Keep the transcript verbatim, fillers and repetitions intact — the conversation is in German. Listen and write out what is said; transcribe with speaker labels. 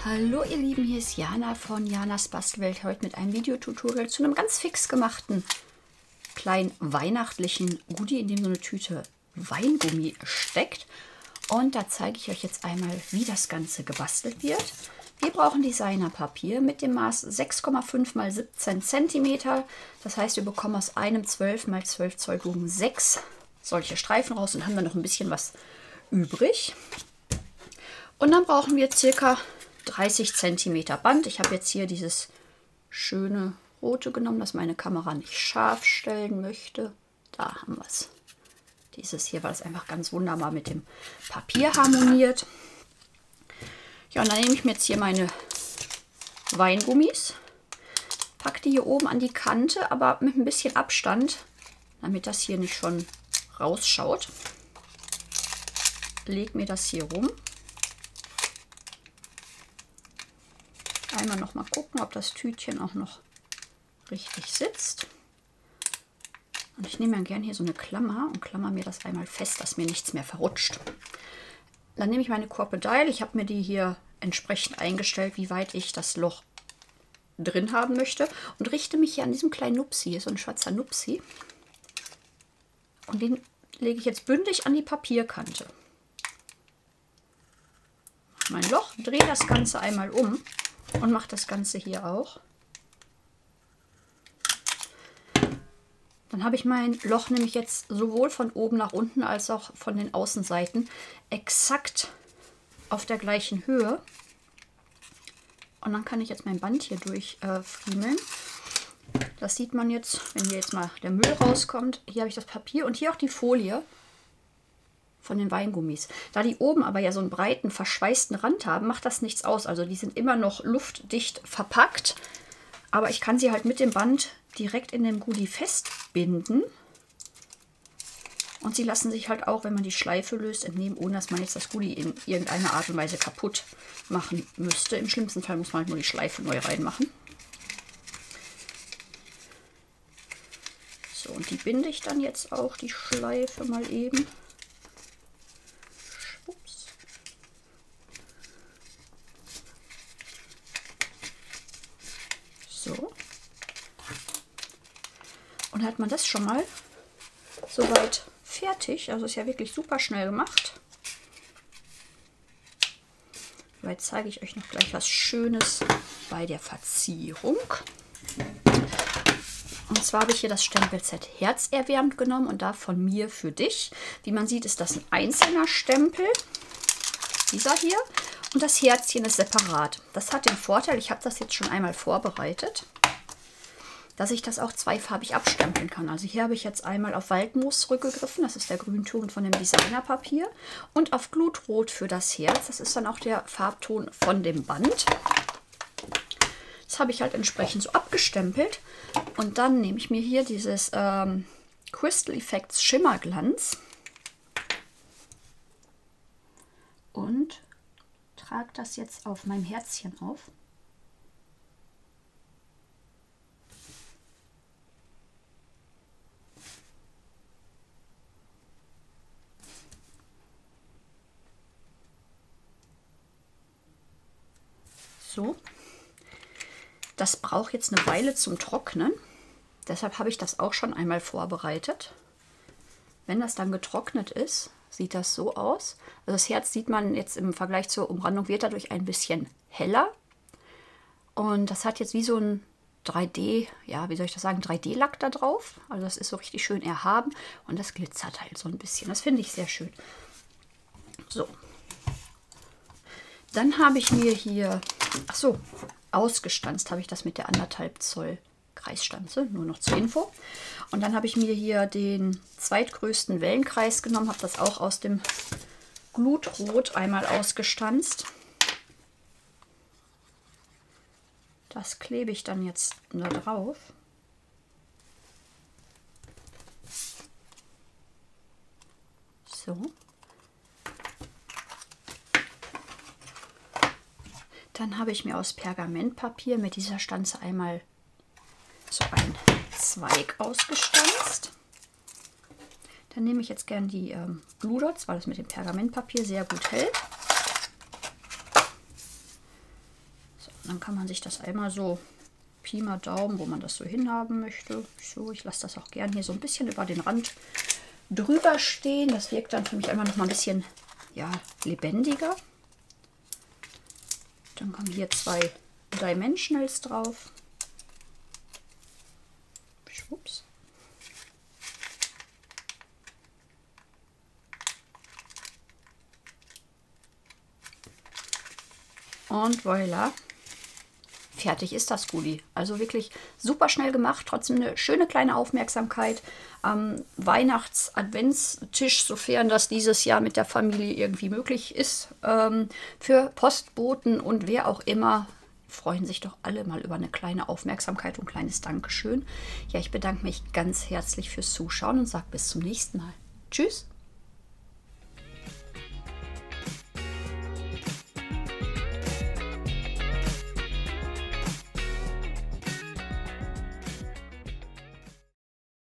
Speaker 1: Hallo ihr Lieben, hier ist Jana von Janas Bastelwelt, heute mit einem Videotutorial zu einem ganz fix gemachten kleinen weihnachtlichen Goodie, in dem so eine Tüte Weingummi steckt. Und da zeige ich euch jetzt einmal, wie das Ganze gebastelt wird. Wir brauchen Designerpapier mit dem Maß sechs Komma fünf mal siebzehn Zentimeter. Das heißt, wir bekommen aus einem zwölf mal zwölf Zoll Bogen sechs solche Streifen raus und haben dann noch ein bisschen was übrig. Und dann brauchen wir circa dreißig Zentimeter Band. Ich habe jetzt hier dieses schöne rote genommen, das meine Kamera nicht scharf stellen möchte. Da haben wir es. Dieses hier, weil es einfach ganz wunderbar mit dem Papier harmoniert. Ja, und dann nehme ich mir jetzt hier meine Weingummis, packe die hier oben an die Kante, aber mit ein bisschen Abstand, damit das hier nicht schon rausschaut. Leg mir das hier rum. Einmal noch mal gucken, ob das Tütchen auch noch richtig sitzt. Und ich nehme dann gerne hier so eine Klammer und klammer mir das einmal fest, dass mir nichts mehr verrutscht. Dann nehme ich meine Crocodile. Ich habe mir die hier entsprechend eingestellt, wie weit ich das Loch drin haben möchte. Und richte mich hier an diesem kleinen Nupsi, hier ist so ein schwarzer Nupsi. Und den lege ich jetzt bündig an die Papierkante. Mein Loch, drehe das Ganze einmal um. Und mache das Ganze hier auch. Dann habe ich mein Loch nämlich jetzt sowohl von oben nach unten als auch von den Außenseiten exakt auf der gleichen Höhe. Und dann kann ich jetzt mein Band hier durchfriemeln. Äh, das sieht man jetzt, wenn hier jetzt mal der Müll rauskommt. Hier habe ich das Papier und hier auch die Folie von den Weingummis. Da die oben aber ja so einen breiten, verschweißten Rand haben, macht das nichts aus. Also die sind immer noch luftdicht verpackt. Aber ich kann sie halt mit dem Band direkt in dem Goodie festbinden. Und sie lassen sich halt auch, wenn man die Schleife löst, entnehmen, ohne dass man jetzt das Goodie in irgendeiner Art und Weise kaputt machen müsste. Im schlimmsten Fall muss man halt nur die Schleife neu reinmachen. So, und die binde ich dann jetzt auch, die Schleife mal eben. So. Und hat man das schon mal soweit fertig. Also ist ja wirklich super schnell gemacht. Aber jetzt zeige ich euch noch gleich was Schönes bei der Verzierung. Und zwar habe ich hier das Stempelset Herzerwärmend genommen und da von mir für dich. Wie man sieht, ist das ein einzelner Stempel. Dieser hier. Und das Herzchen ist separat. Das hat den Vorteil, ich habe das jetzt schon einmal vorbereitet, dass ich das auch zweifarbig abstempeln kann. Also hier habe ich jetzt einmal auf Waldmoos zurückgegriffen, das ist der Grünton von dem Designerpapier, und auf Glutrot für das Herz, das ist dann auch der Farbton von dem Band. Das habe ich halt entsprechend so abgestempelt. Und dann nehme ich mir hier dieses ähm, Crystal Effects Schimmerglanz und trage das jetzt auf meinem Herzchen auf. So. Das braucht jetzt eine Weile zum Trocknen. Deshalb habe ich das auch schon einmal vorbereitet. Wenn das dann getrocknet ist, sieht das so aus. Also das Herz sieht man jetzt im Vergleich zur Umrandung, wird dadurch ein bisschen heller. Und das hat jetzt wie so ein drei D, ja, wie soll ich das sagen, drei D-Lack da drauf. Also das ist so richtig schön erhaben und das glitzert halt so ein bisschen. Das finde ich sehr schön. So. Dann habe ich mir hier, ach so, ausgestanzt habe ich das mit der anderthalb Zoll Kreisstanze, nur noch zur Info. Und dann habe ich mir hier den zweitgrößten Wellenkreis genommen, habe das auch aus dem Glutrot einmal ausgestanzt. Das klebe ich dann jetzt da drauf. So. Dann habe ich mir aus Pergamentpapier mit dieser Stanze einmal so einen Zweig ausgestanzt. Dann nehme ich jetzt gern die ähm, Blue Dots, weil das mit dem Pergamentpapier sehr gut hält. Dann kann man sich das einmal so Pi mal Daumen, wo man das so hinhaben möchte. So, ich lasse das auch gern hier so ein bisschen über den Rand drüber stehen. Das wirkt dann für mich einmal noch mal ein bisschen, ja, lebendiger. Dann kommen hier zwei Dimensionals drauf. Schwupps. Und voilà. Fertig ist das Goodie. Also wirklich super schnell gemacht, trotzdem eine schöne kleine Aufmerksamkeit am Weihnachts-Adventstisch, sofern das dieses Jahr mit der Familie irgendwie möglich ist. Ähm, für Postboten und wer auch immer freuen sich doch alle mal über eine kleine Aufmerksamkeit und ein kleines Dankeschön. Ja, ich bedanke mich ganz herzlich fürs Zuschauen und sage bis zum nächsten Mal. Tschüss!